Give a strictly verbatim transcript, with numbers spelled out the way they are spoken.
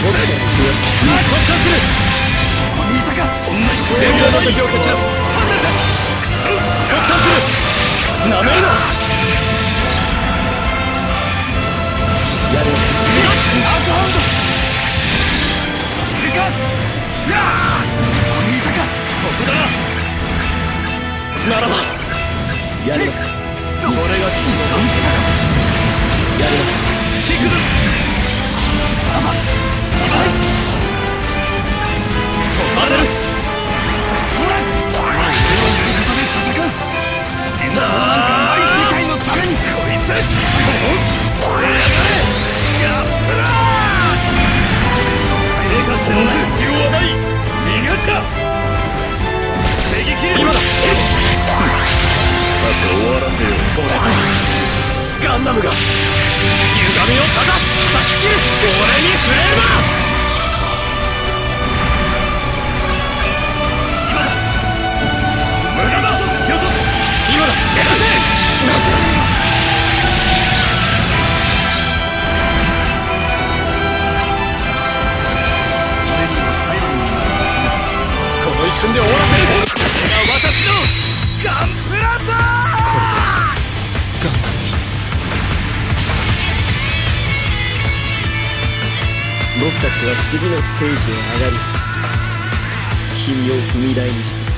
つラストタックル。そこにいたか。そんな全部の時を勝ち出す。クソタックル。なめるな。やる。アウトハンド。させるか。やあ、そこにいたか。そこだな。ならばやるのか。それが油断したか。やるのか。突き崩す。あま、今だ。そこまでる。ほら、お前のやり方で戦う。戦争なんかない世界のために。こいつ、こう、やがれ。やったな。そんな必要はない。逃がすか。防ぎきれ。今だ。さて終わらせよう。俺とガンダムが歪みをただ叩き切る。俺に触れるな。今だ。無駄だ。撃ち落とす。今だ。やらせ。この一瞬で終わらせる。これが私のガンプラだ。これでガンダムに僕たちは次のステージへ上がり、君を踏み台にして